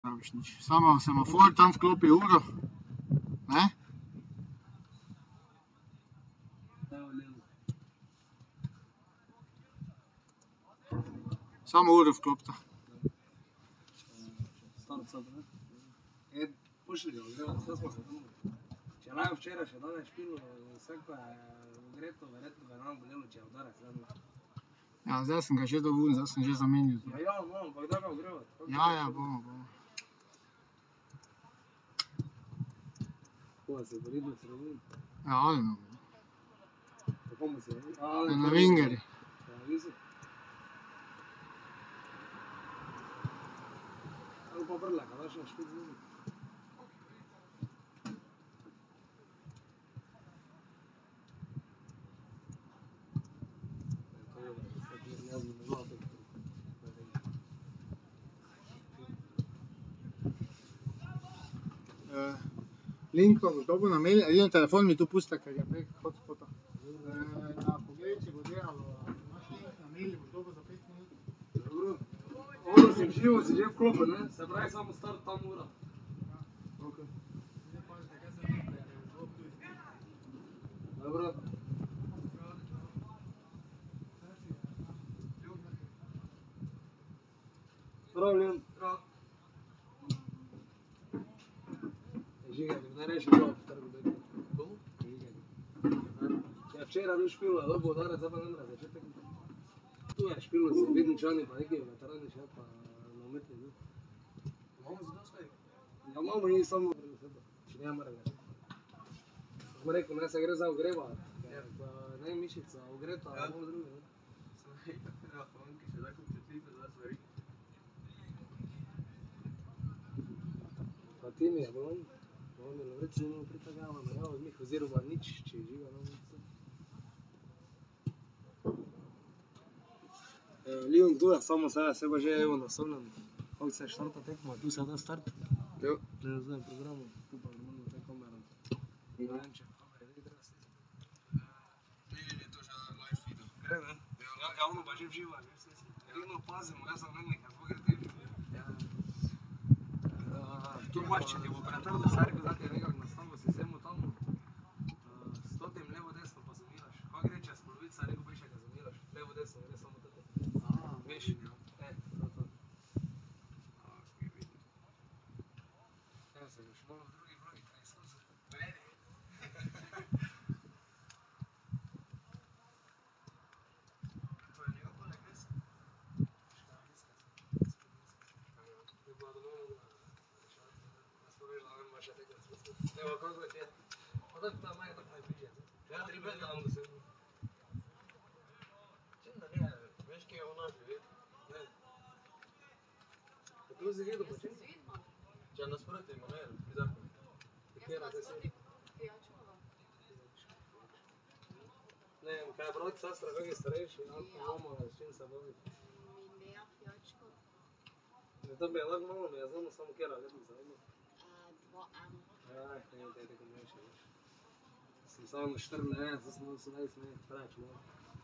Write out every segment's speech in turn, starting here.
Praviš nič. Samo semafor tam vklopi uro. Ne? Samo uro vklopta. Pošli ga, gremo, vse smo se domili. Če naj včeraj še danes špilo, vse ko je ugreto, verjetno ga nam bolelo, če je udarec zadnji. Ja, zdaj sem ga že dovolj, zdaj sem že zamenil. Ja, ampak da ga ogrevati. Ja, bomo. Koga se je poridno sredin? Ja, ali no. Kako mu se je? Na Vingeri. Ja, visi. Ali pa brlaka, daš na špit zimi. Link pa boš dobil na mail, edino telefon mi tu pusta, ker je prek hotspota. Da poglej, če bo delalo, imaš link na mail, boš dobil za 5 minut. Dobro. Ovo si živo, si že vklopil, ne? Se pravi, samo start tam ura. Ok. Zdaj pazite, kaj se nekaj, ker je zelo tuj. Dobro. Prav, Leon. Prav. Žigani, ne reši bilo v trgu biti. Komu? Žigani. Ja, včeraj bil špilo, dobo udarec, zdaj pa ne mora začetek. Tu je špilo, se vidničani, pa neki veterani še, pa na umetni bil. Imamo za to svojega? Ja, imamo in samo če ne mora ga. Smo rekel, ne se gre za ogreva, ker ne mišica, ogreta, a malo druge, ne? Ja, manjki še tako občutljive za stvari. Pa ti mi je bolj? On je lovric nimamo pritagava, ne od njih oziroma nič, če je živa nam nič. Leon tu je, samo se pa že evo nastavljam. Kako se štarta tekma, tu se da start. Jo. Ne znam programu, tu pa normalno te kamera. Ne vem, če kamera ne treba snimati. Vidim je to že live video. Gre, ne? Ja, ono pa že v živo, že snimam. Edino pazimo, jaz sem meni, kako gre te živo. Tu imaš, če ti bo pretrdo srko, da ti je nekak nastavil sistemu tam, s totim levo desno pa zamiraš. Kako gre čez polovica, reko piše, ga zamiraš. Levo desno gre samo tako. Veš? To. Vidim. Ja, se boš malo v drugi vlogi preizkusil. Meni? To je njegov poleg res? Je bila domov, evo kako ti je. Pa tako ta maj tako najbližje. Ja, 3 metra vam dosegnu. Čim da ne, veš kje ona živi? Ne. Pa tu si gledal po čem? Če nasproti Emanuel, Pizarko. Katera te si? Ne, kaj je brat, sestra, kak je starejši, mama, s čim se bavi? Ne, to bi je lahko malo, ne znamo samo kjera letnica, ali? Ne, te tako mlajši, veš. Sem samo 14, zdaj sem 18, ne, preveč malo.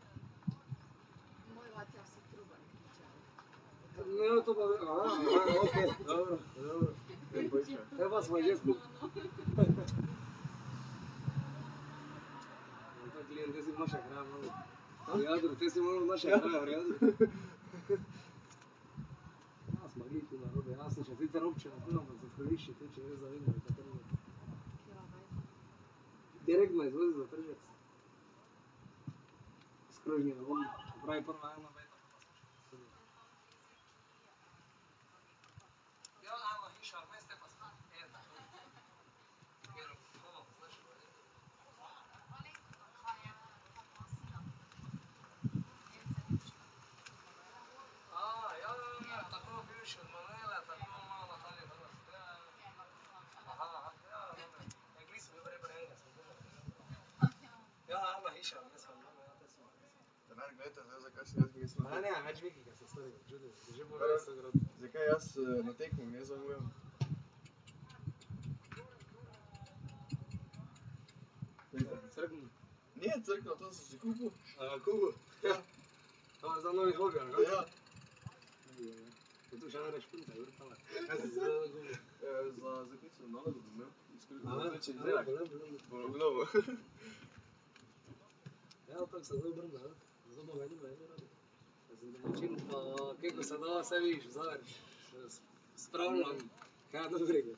Moj vat je vsi trubar kričal. Ne, to pa, okej, dobro. Te pa smo že skupaj. Tako, Lijan, te si naša kraja malo. V Jadru, te si malo naša kraja v Jadru. Ja, smo glih tu narobe, jaz sem še sicer občina, tu imam za skolišči, tu če gre za Vingeri, pa Tržec. Direktno izvozi za Tržec. Skrožni na Vondi, pravi prva ena beta, pa pa smo še tudi. Ja, ena hiša, vmes te pa stan. Ena. Kjer kola pa znaš, pa je. Ja, tako bivši od Manuela, tako malo Natalija Hrvat. Aha, ja, dobro. Ja, glih sem bil prej enega, sem gledal. Ja, ena hiša, vmes vam doma, ja, te smo. Denar gledajte, zdaj zakaj si jaz mislim. Ne, več vikika se stvari, čudim, že bo več se grad. Zakaj jaz na tekmu ne zamujem? Crknu. Nije crkno, to sem si kupil. Kupil? Ja. To je za novi hobi, ali kako? Ja. Tu še ne reš punta, vrtala. Kaj si zelo gumo? Za zaklico nalogo bom imel. A, Če izdelak. Bom obnovo. Ja, tako se zelo brne, ne? Zelo ga nima eno radi. Ja sem domačin, pa kako se da, vse vidiš, zaveriš, spravljam, kaj dobrega.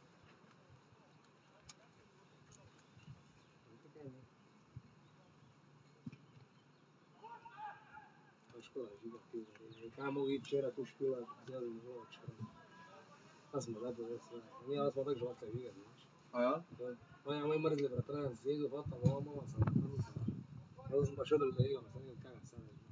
To je škoda, žiga, pizda. Kaj mogu iti včeraj tu špilat, zdaj bi bilo včeraj. Pa smo zdaj povedali sve. Mi ali smo tako žvakali žiga, znaš. A ja? On je moj mrzli bratran, sjegel, vata, mama sam, tam nisam. Onda sam pa šel da igam, sam nekaj kaj sam ne.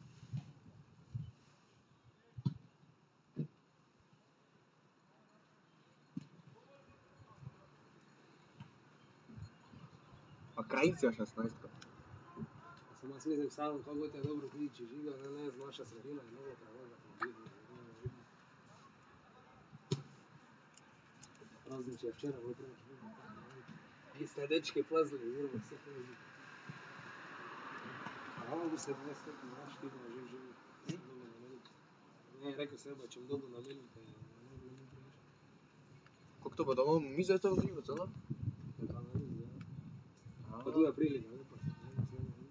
A krajincija 16. Sam jaz mislim sam, kako te dobro kliči žiga, ne, naša sredina je mnogo prevoza po žigu. Praznič je včeraj bilo prvo žiga. Iste dečke plazili, urbo vse to žiga. A ovo bi se dnes tako znaš, ti bomo že živi. Ne, rekel sem, da če bom dobil na milite, ne bi mi prišel. Kako to bo doma, mi zdaj to živo celo? Ja, pa na mizi, ja. Pa tu je prilika, ne, pa se ne, se ne.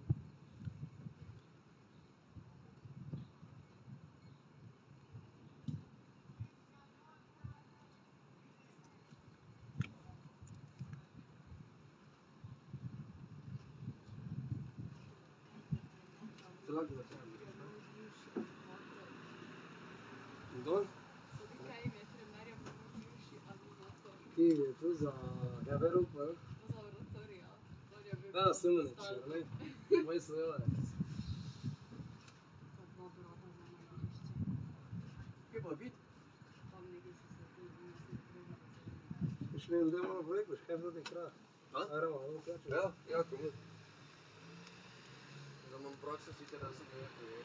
Lako da treba. Kdo? Kaj im je trenerja moj bivši animator? Ki je tu za Heveru, pa? Za oratorija. On je bil Da, Sumenič, ne? Moj sodelavec. Za dva brata za na igrišče. Kje pa bit? Tam nekaj so se tu vnesli krogi. Še ne zdaj malo povekliš, kaj za te kraj? A? Aramo, ono kače. Ja, ja, komu. Da imam prakso sicer, da sem nekaj.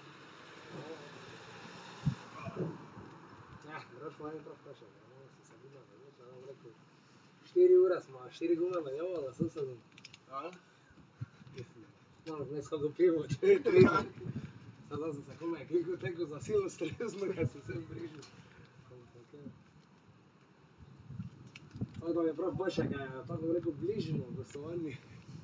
Ja, draž malo prav vprašal, malo se Sabina zavleča, da vam rekel, 4 ure smo, 4 gume menjavala, sem se A? malo vmes kako pivo, 4. Sada sem se kome kliko teko za silno stresno, kad sem se prišel. Tako da mi je prav boljše, kaj je, tako bi rekel, bližno gostovanji.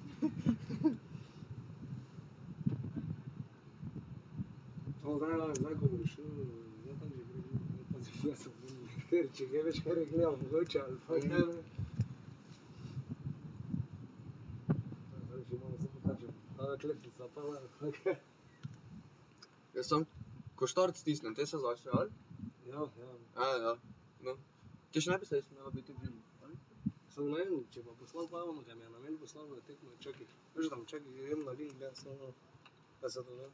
Zdaj ko boš šel, zdaj tam že gre, pa si jaz sem meni, ker če kaj več kaj gledam, mogoče ali pa kaj ne. Zdaj že malo se pokažem, ta kletvica pala, ali kaj. Jaz sam, ko štart stisnem, te se začne, ali? Ja, ja. Ja. No. Ti še ne bi se smela biti v živu, ali? Samo ne vem, če pa poslal pa ono, kaj mi je na mail poslal, da tekmo, čakaj. Veš tam, čakaj, grem na link, gledam samo, kaj se to gleda.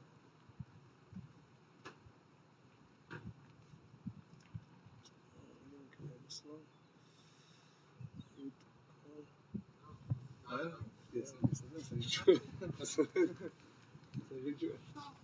Link mi je poslal. In tako. A ja? Ja, se že čuje. Se že čuje.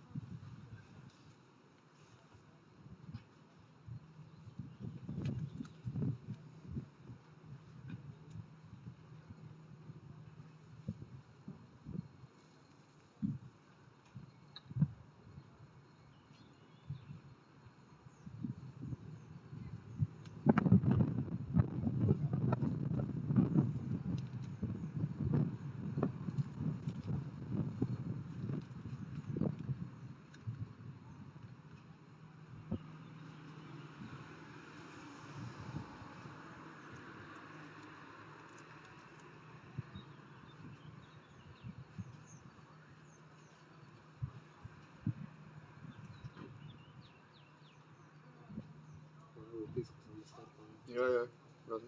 Pisal sem na startu. Ja, razum.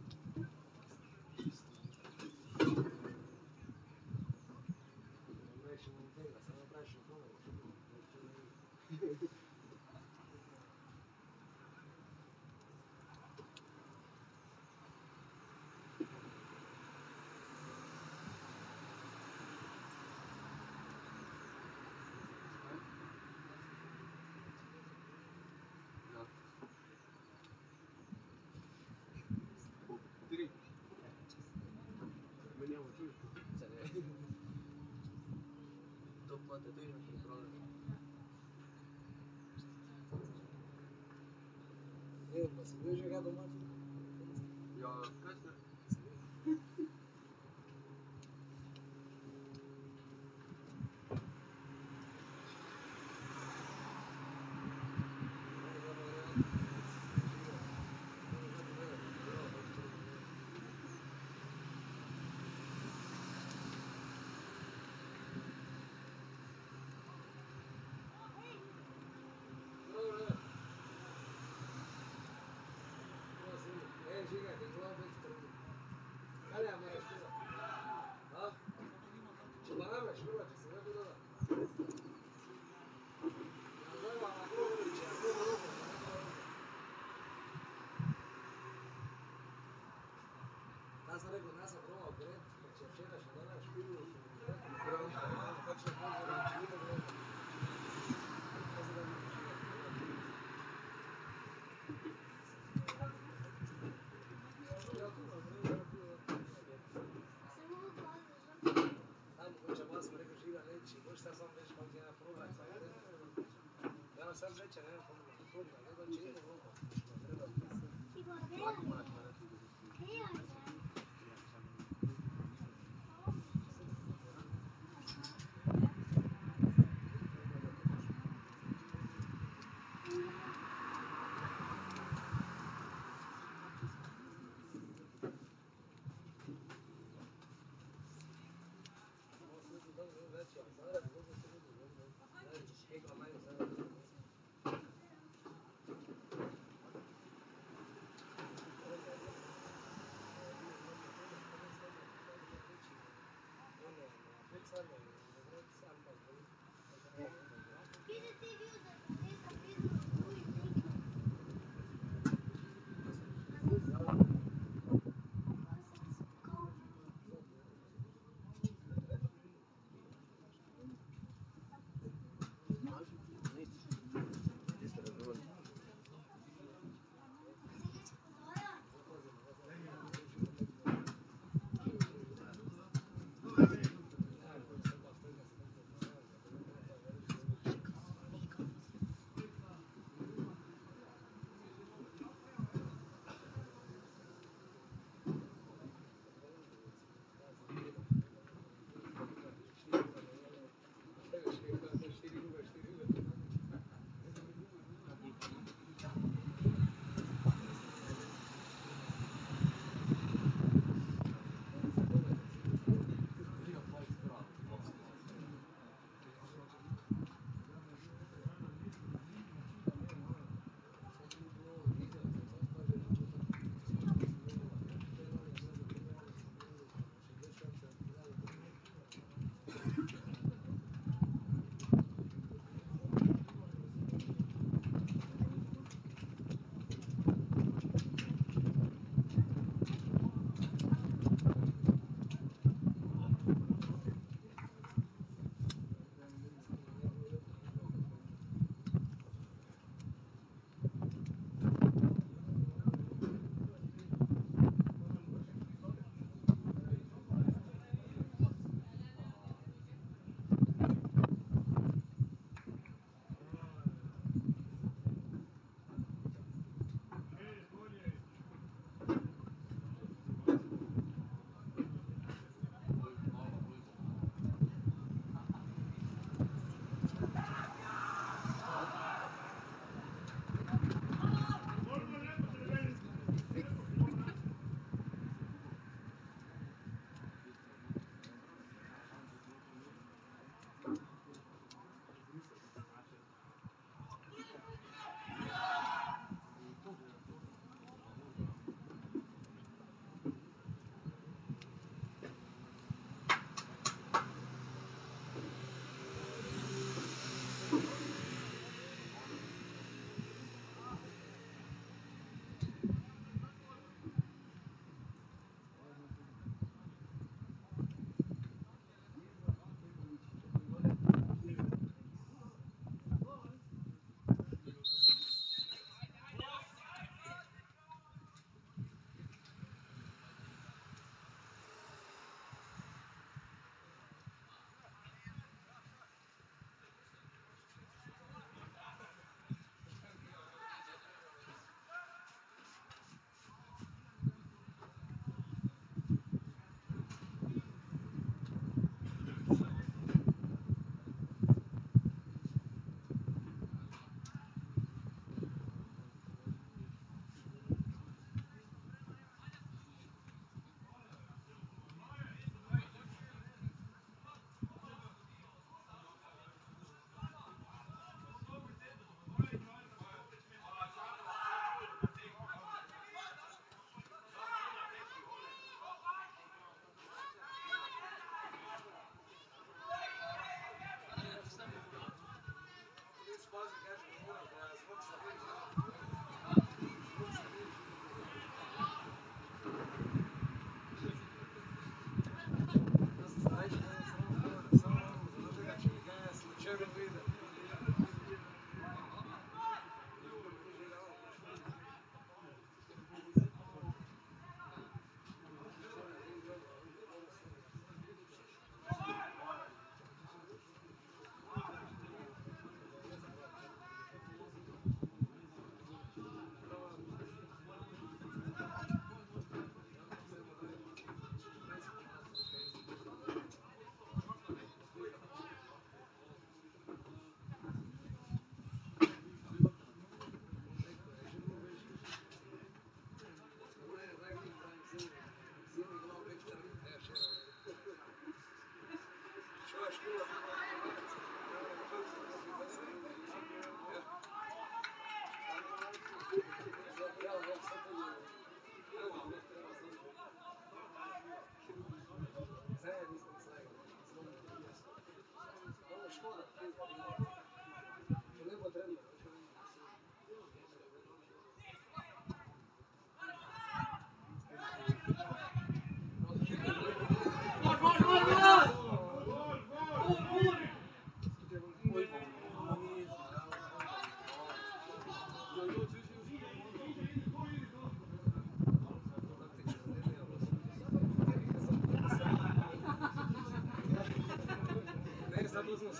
Rečemo tega, samo vprašam koga, Tri. menjamo tu. To pa te tudi ne pripravljaš. je že ga doma? Ja, kaj ste? Sam reče, ne vem, koliko je to, če ima vlogo. Lahko imaš na reči.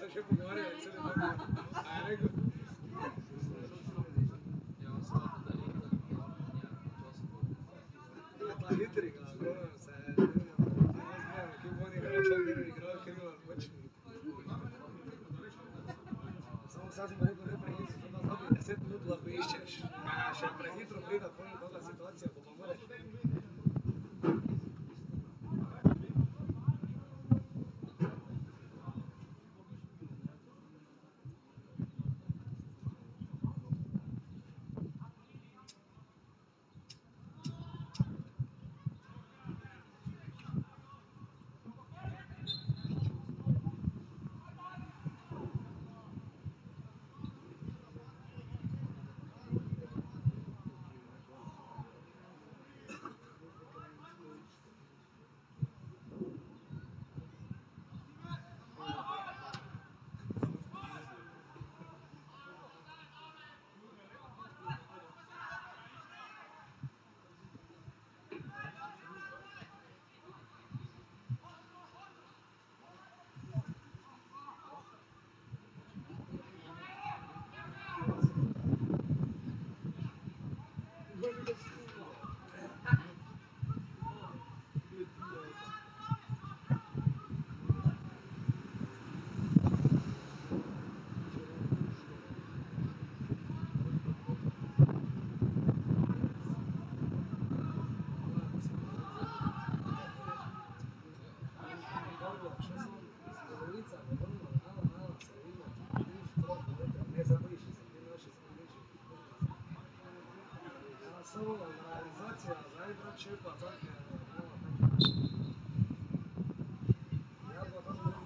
se še pogovarjali celo dan. A je rekel? Ta hitri ga, gledam se, ne vem, kje bo on igral, čak ne bi igral, ker ima pač. Samo sad sem pa rekel, ne prehitro, to na zadnjih 10 minut lahko iščeš. Še prehitro prida, pol je taka situacija, ko pa moraš. Realizacija, zaenkrat še pa tak, ja pa tam moram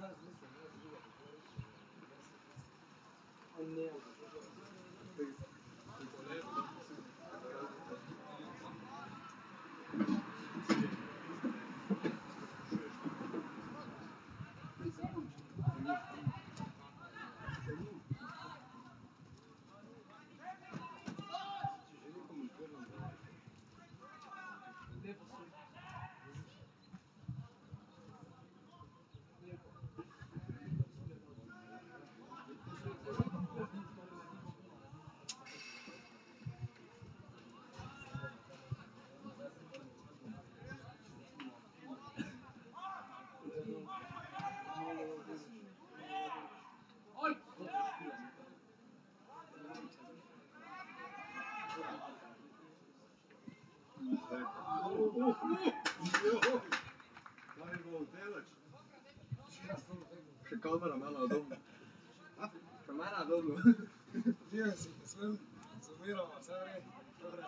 Še kamera mene dobro. Kamera dobro. Vidim si, svem, zoomiramo, vse v redu. Dobre.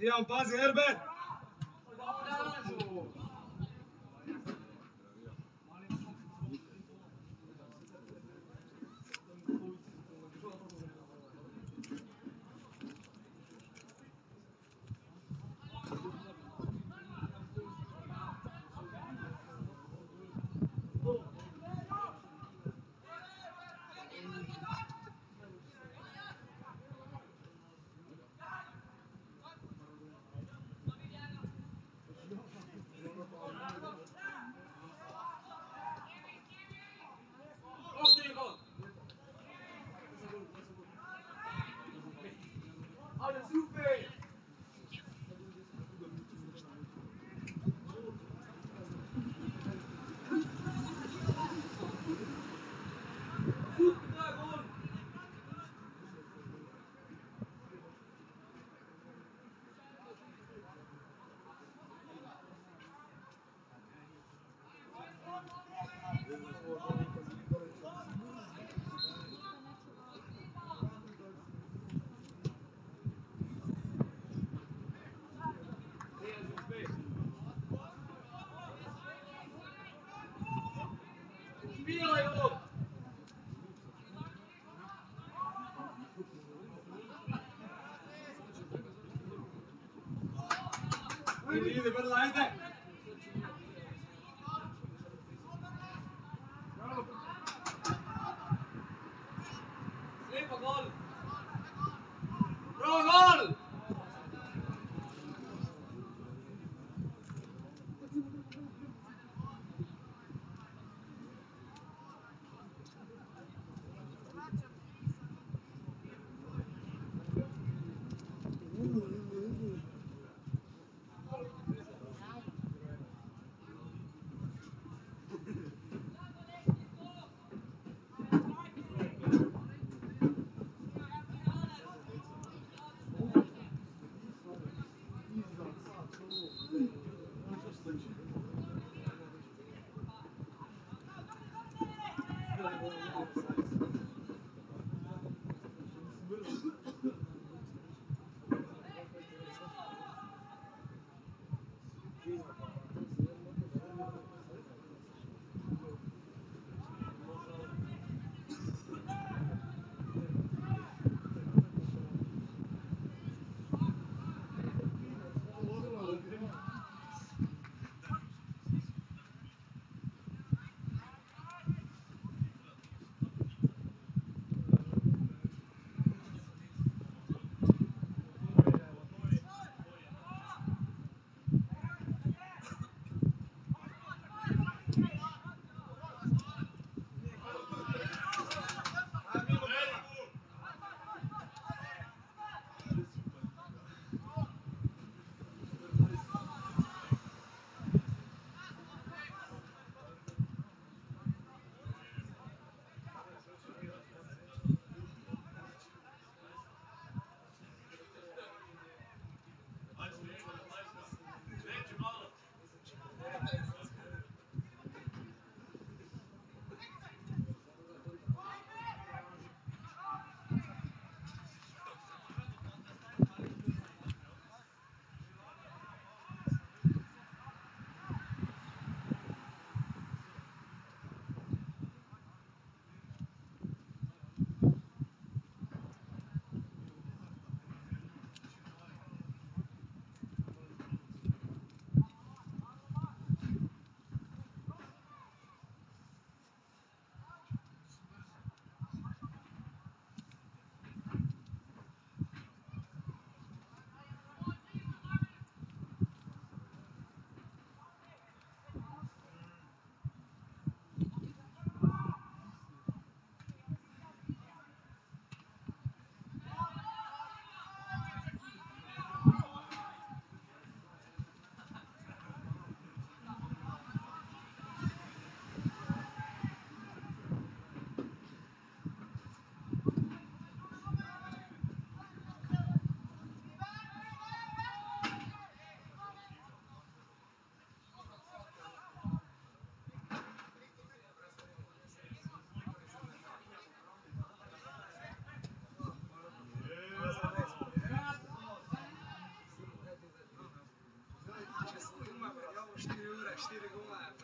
Tijan, pazi, Herbert!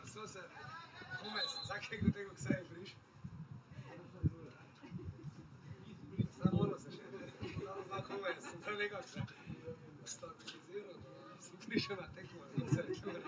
so se umes, vsakega tega vse je friš. Samo ono se še lahko umes, sem to nekako se stabiliziral, sem prišel na tekmo in se je čuvar.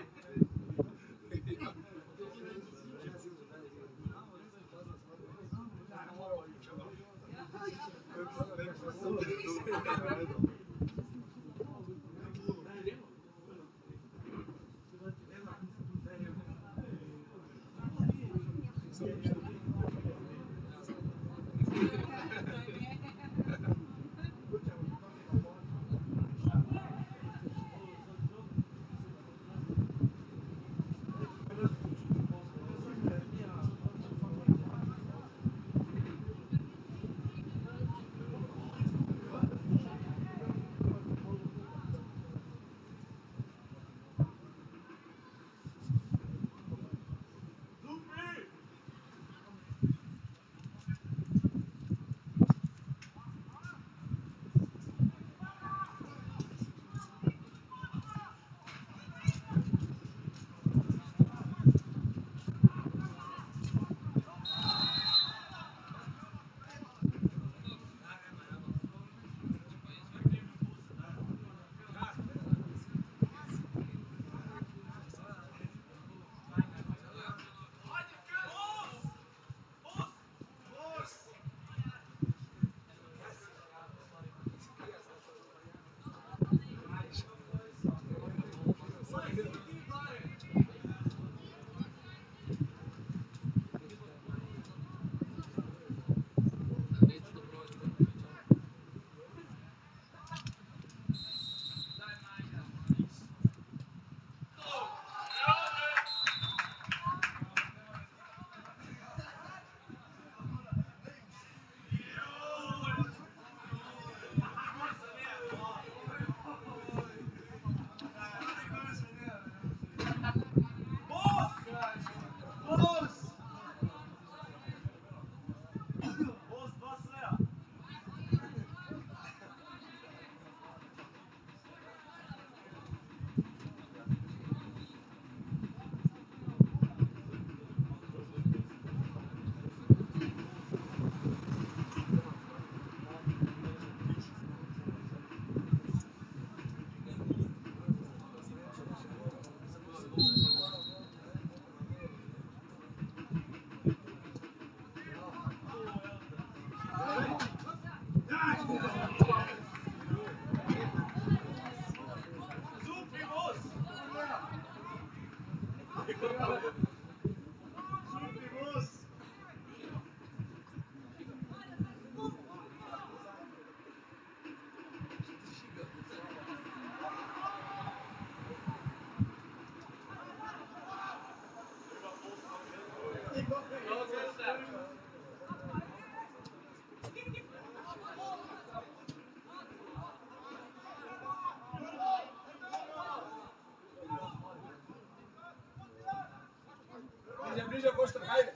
Bliže, Koštar, hajde!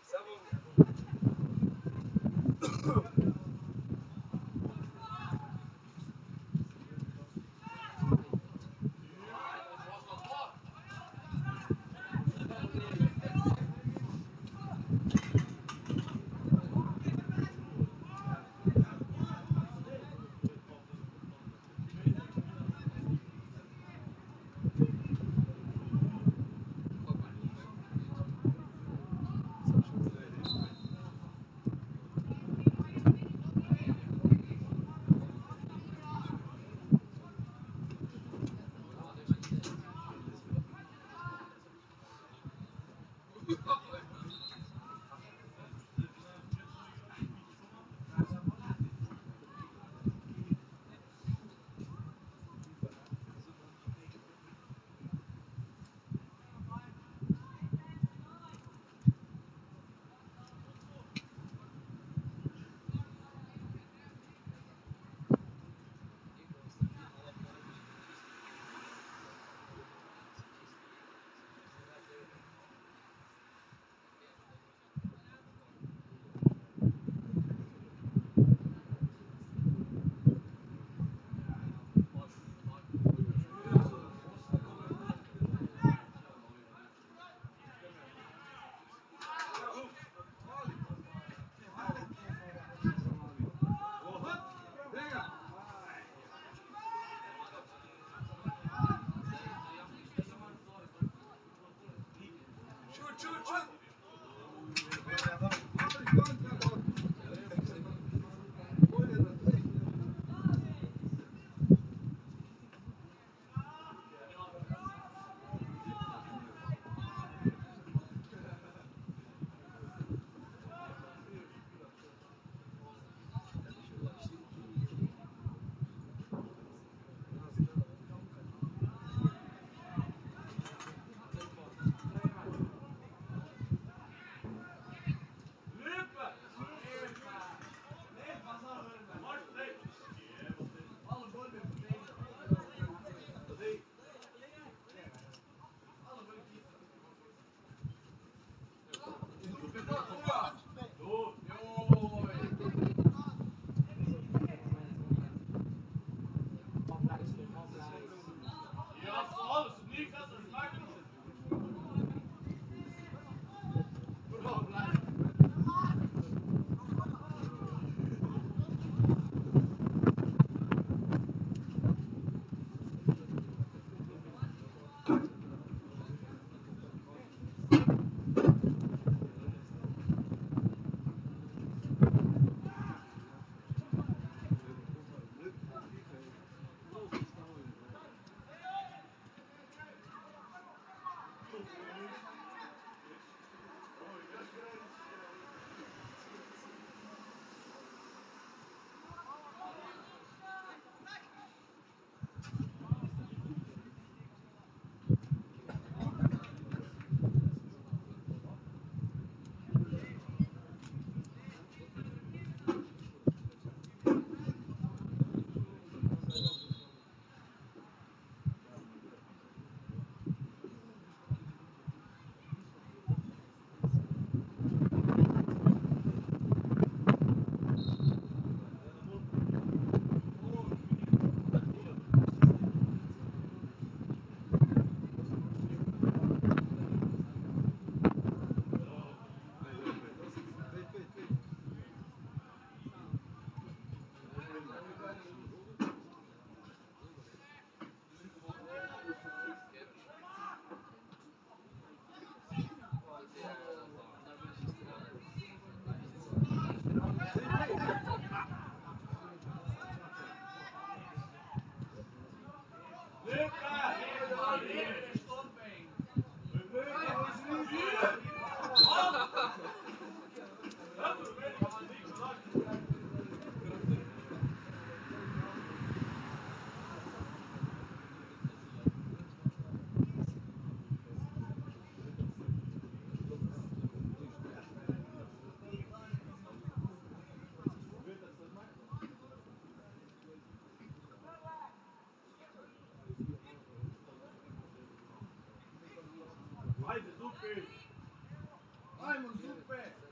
Ajde, Zupi! Ajmo, Zupe!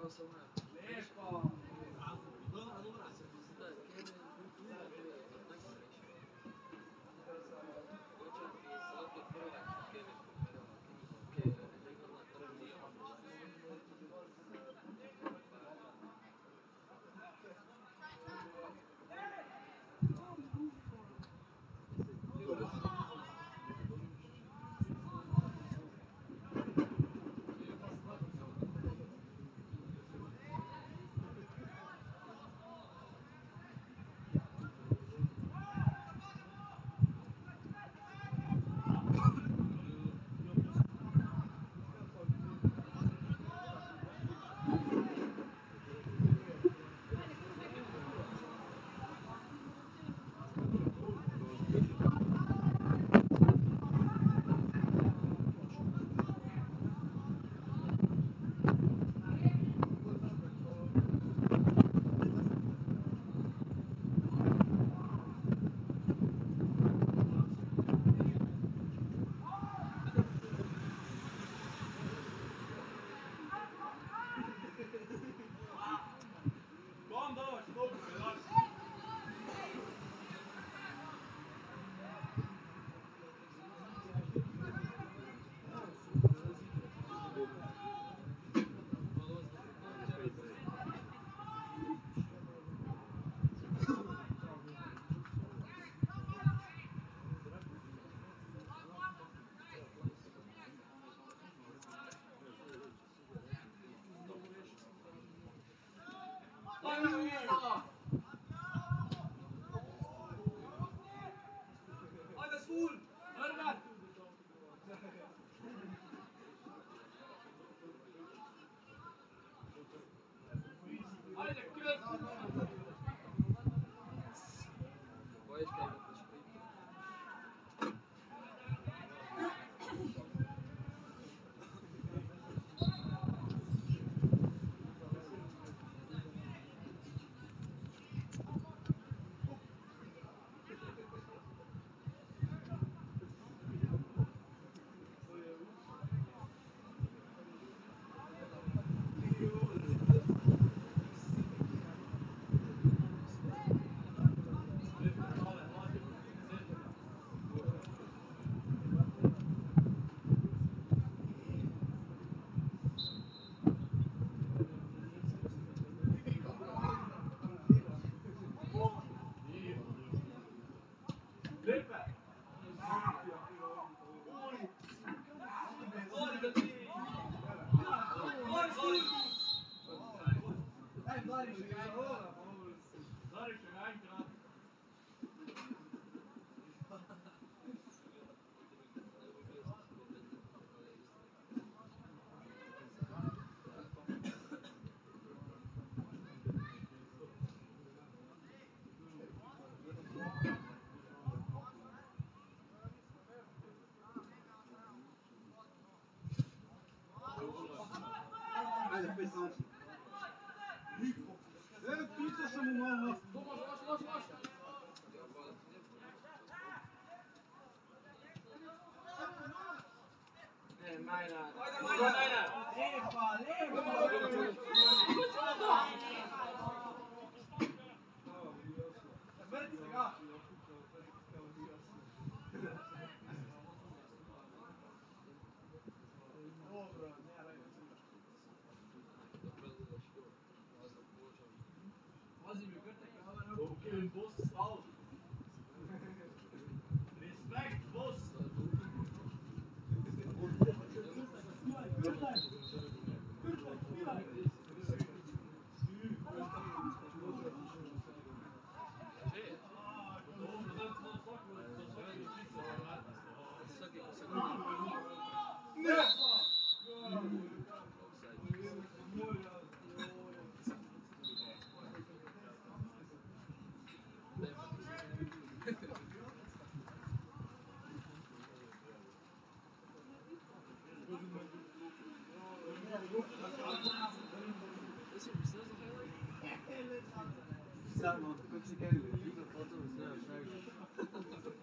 Pico sam mu malo. Samo, kako si kaj gleda? Vidno foto, ne, šaj.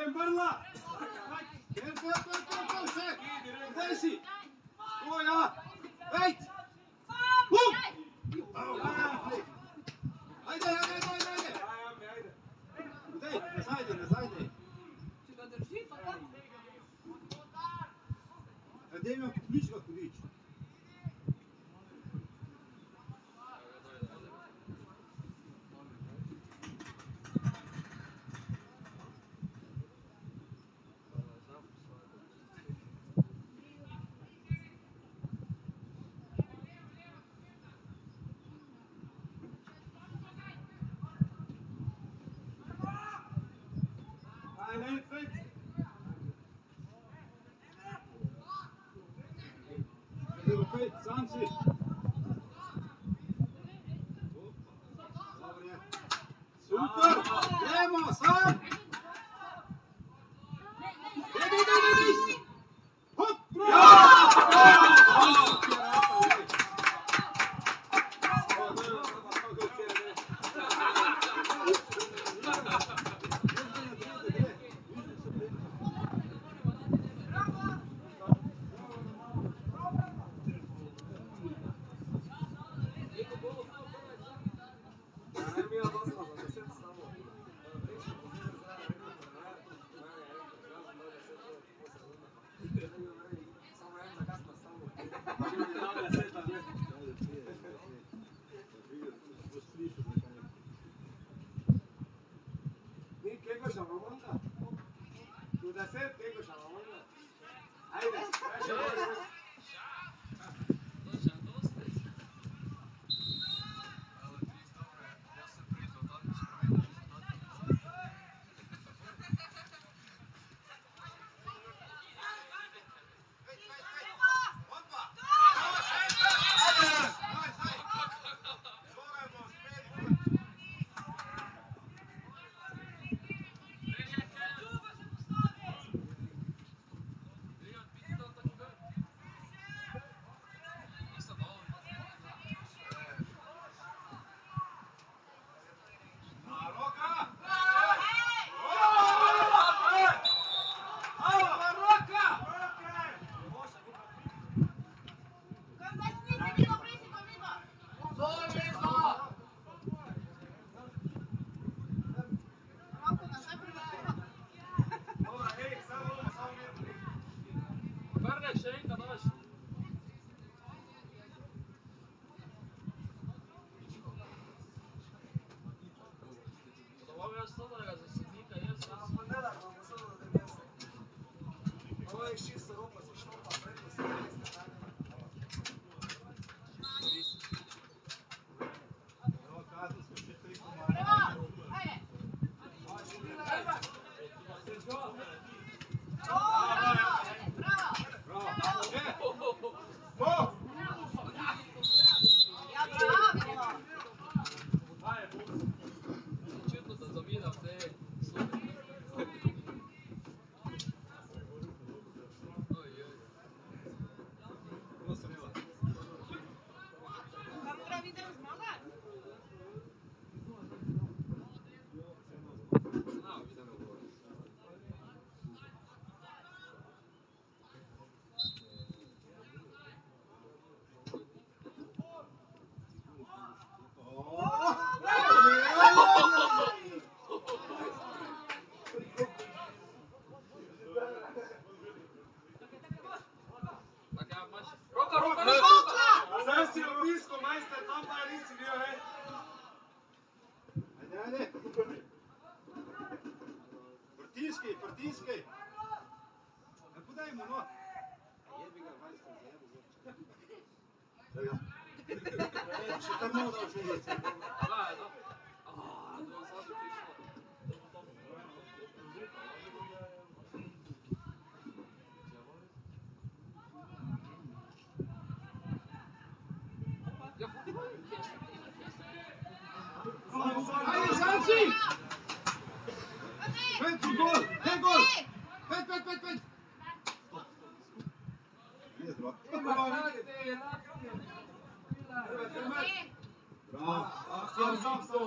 Bra!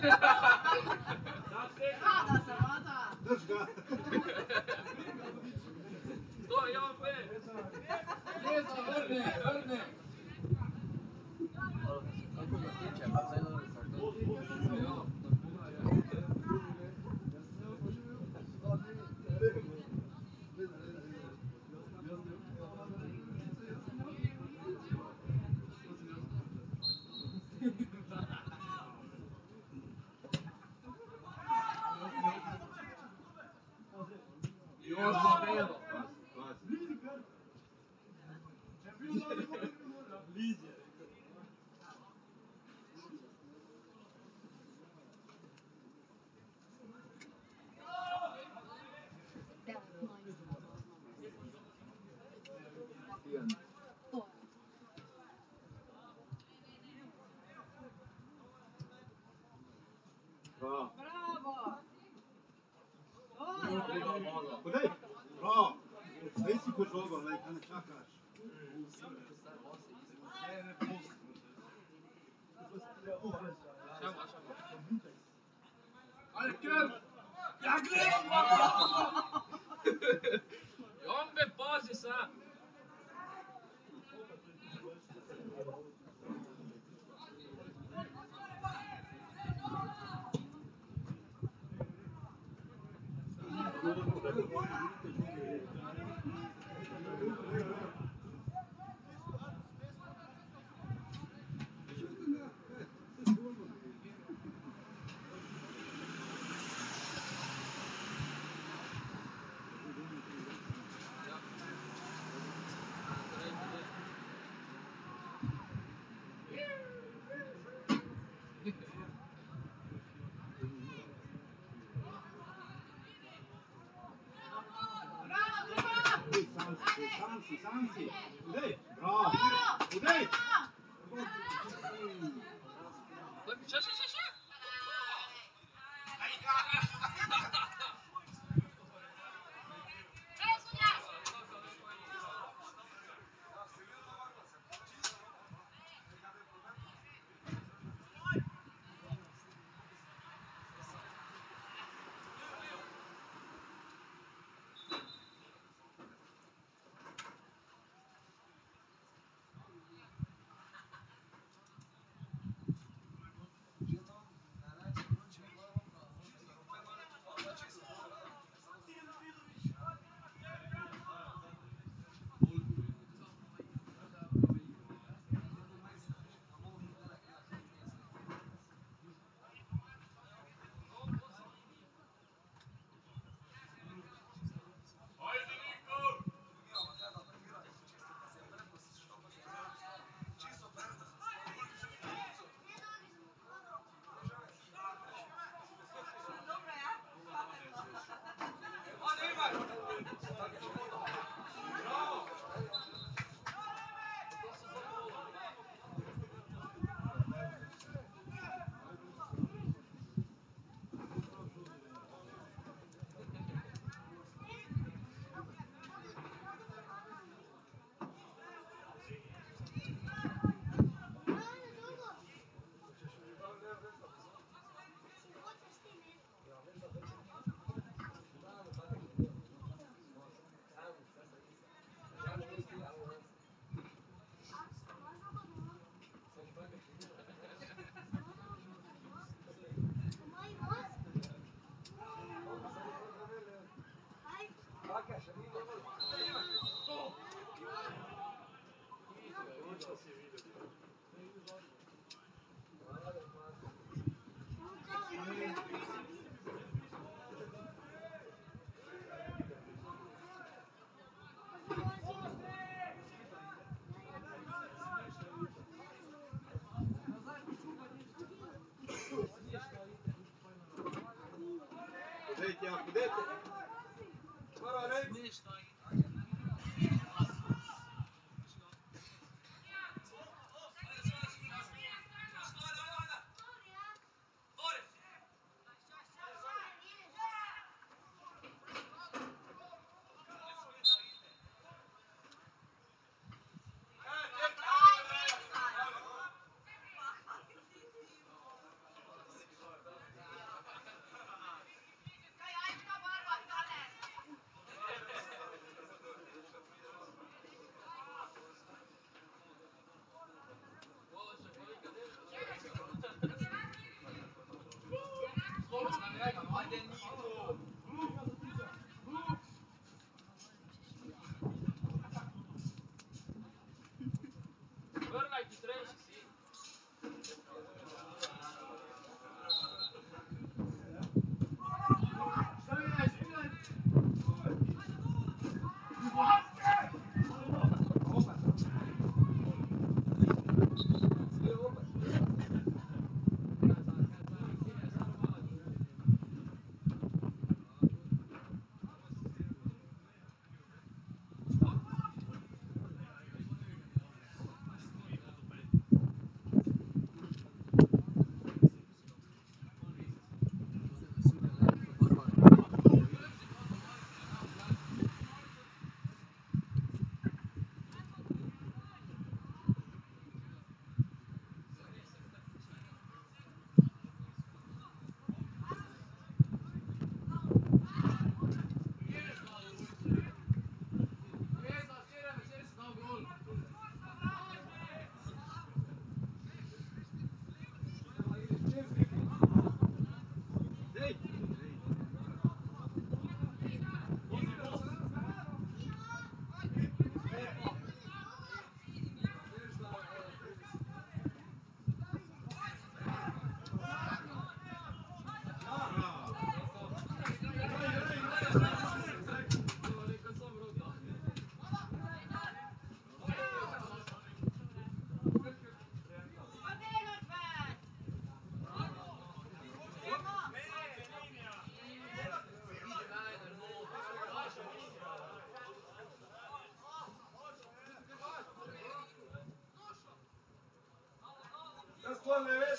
Kada se vata? Drž ga. To je Jan P. Jeza, vrni. Kako ga tiče, pa zdaj dobro karton. Bravo! Podaj. Bravo. Zdaj si pod žogo, lej, kaj ne čakaš. Ja, gledam! Jombe, pazi se! Sam si. Podaj. Bravo. Podaj. Še!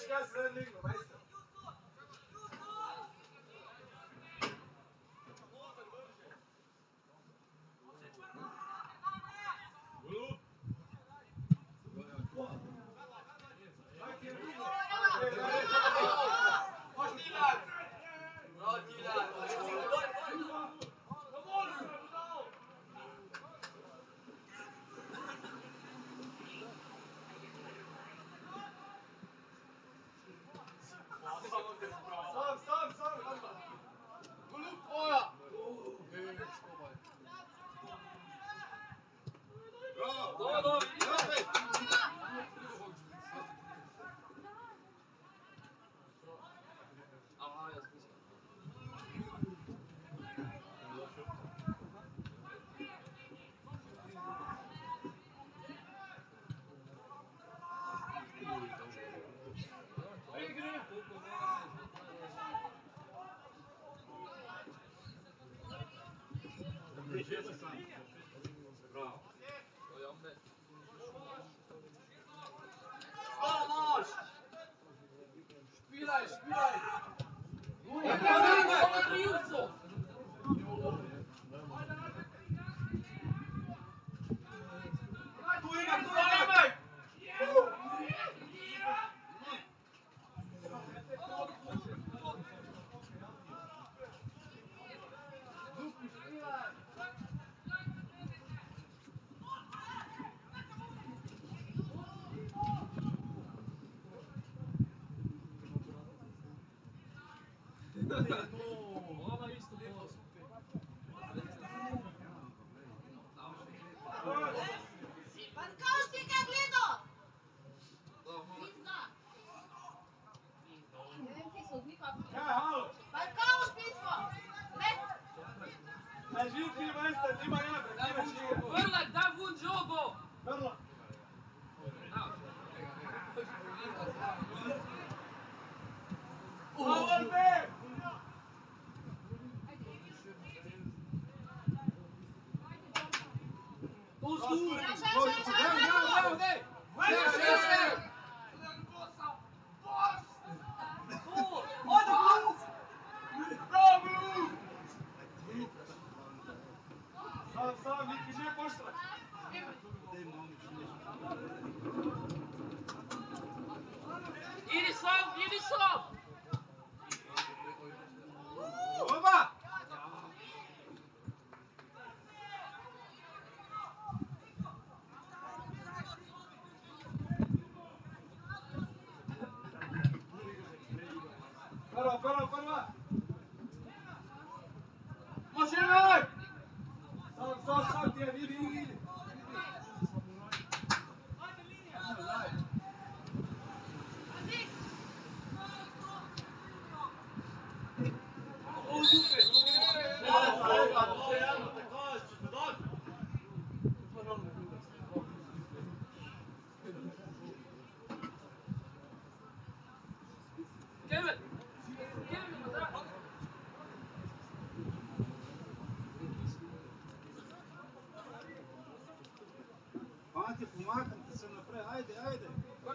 Ante, pomaknite se naprej, ajde, ajde.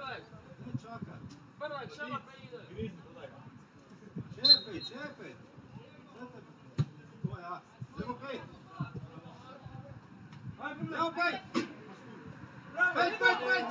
Ne čakaj. Čepaj, čepaj. To ja. Evo pej. Evo pej. Pej, pej, pej.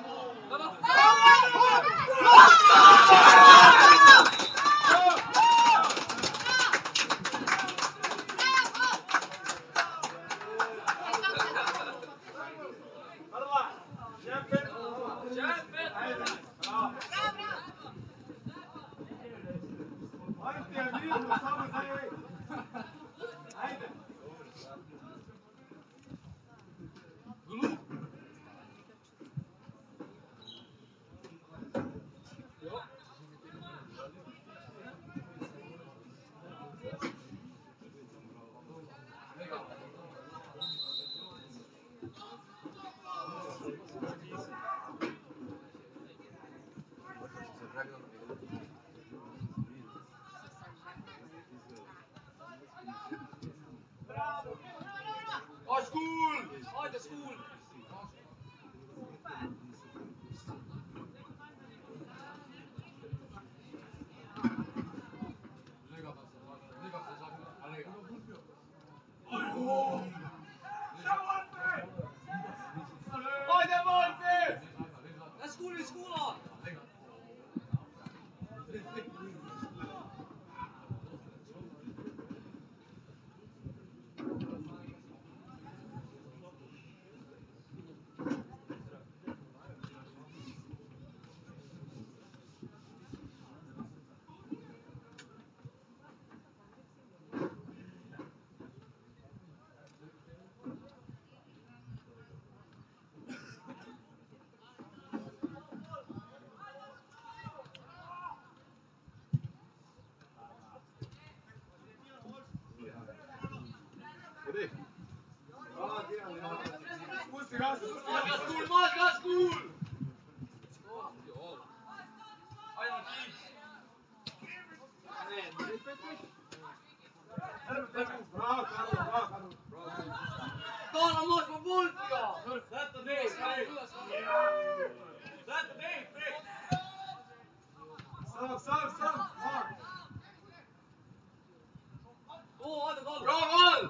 Dala moć po bultio! Zato ne, zato ne, Sam! ajde, gol! Bra, gol!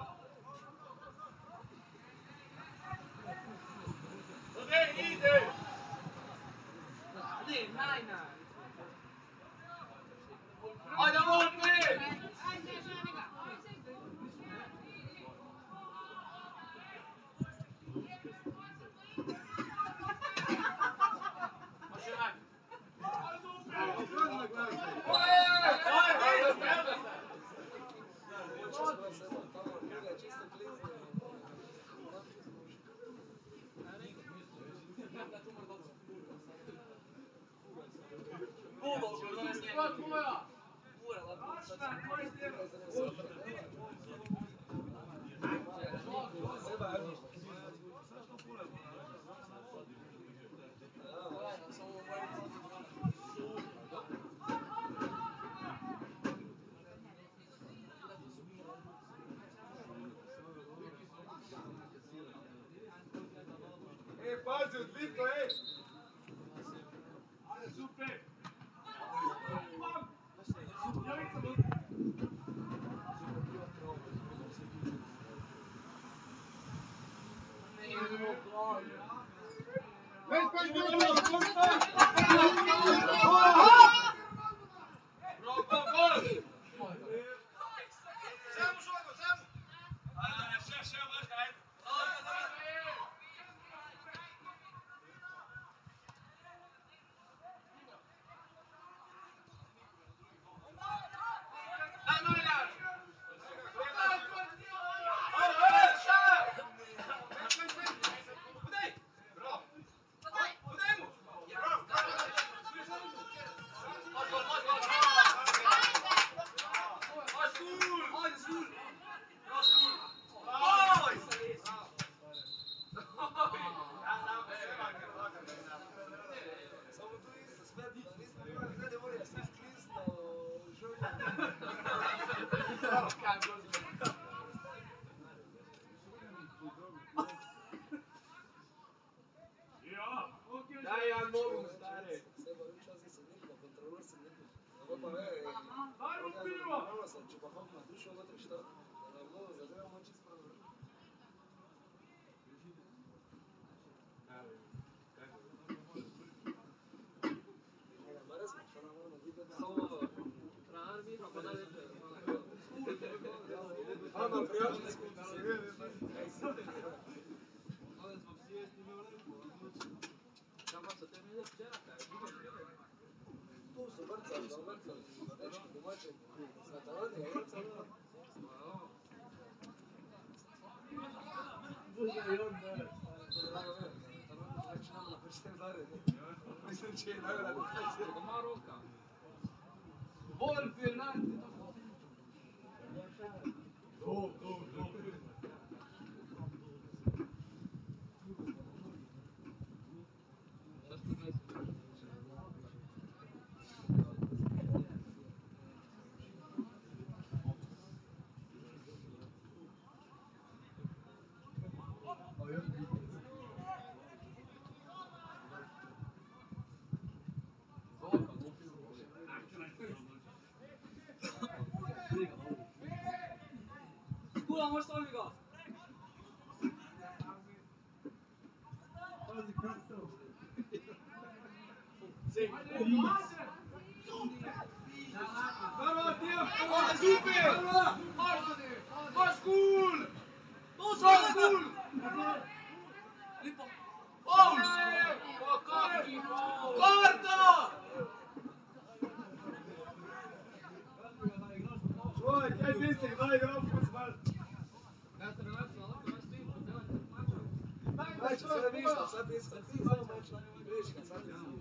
Ide! Najna! Ajde, Volpi! Pazi, odbito, ej! Daj, ja mogu, stare. Ama, prijateljsko. Tu su vrcali, dečki domaćin, s Katalonije, vrcali. Mislim će je nagrada kukacija. Maroka. Volpi, Nante. Skula, možeš stavi ga? Bravo, Tio! Super! Maš kul! To su kul! Faul! Karta! Čovjek, kaj misli, daj igram futbol. Znači, sve ništa, sad ništa. Ti samo meč, vidiš kad sad ništa.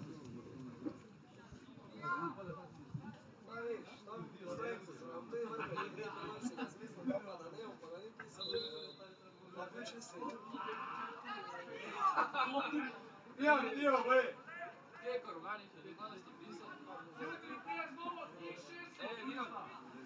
Pijam, dio, bre! Kekor, vani se, gledali ste pisao.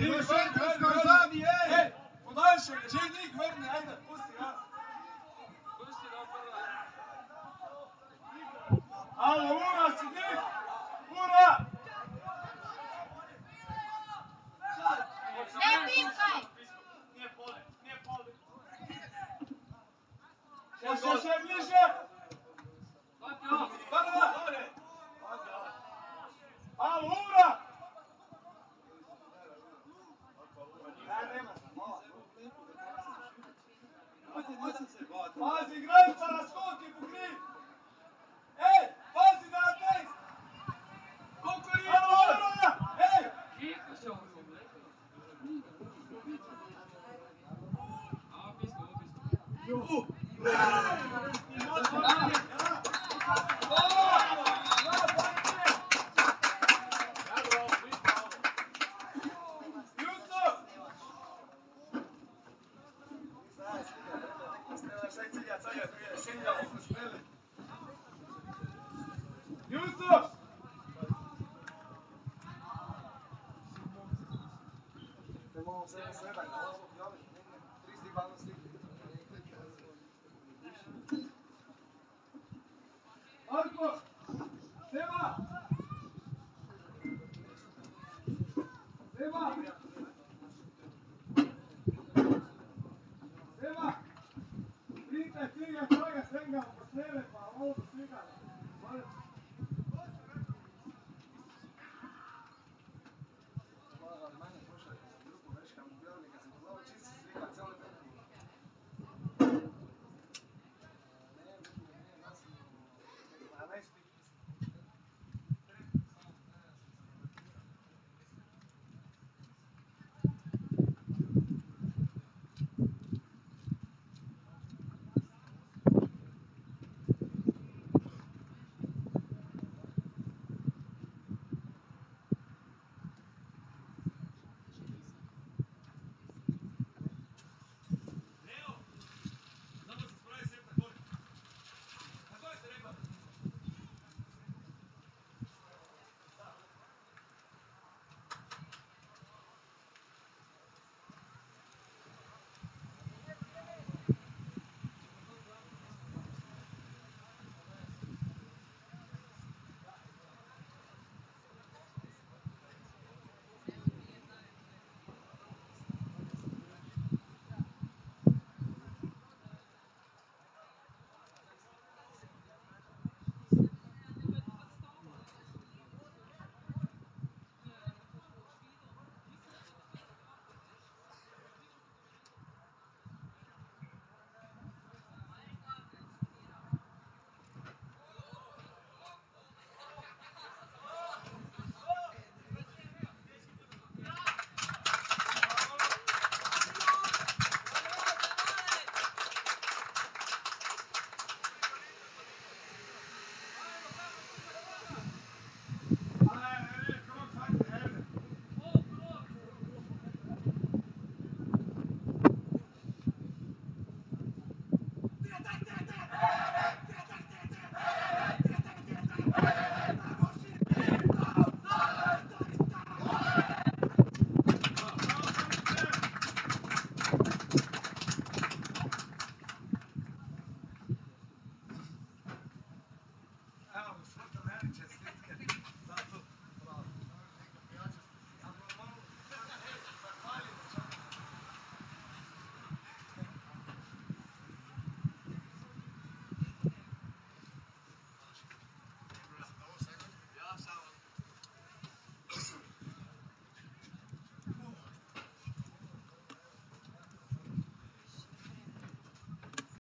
Imaš entra skozi. Ej, podaljšaj, že nik vrni, ajde, pusti ga. Alo, ura si nik! Ura! Ne piskaj! Še bliže! Alo, ura! Pazi, igrajca na skoki, pokri! Ej, pazi na ateist! Koliko je ura? Ej! Jusuf! Marko!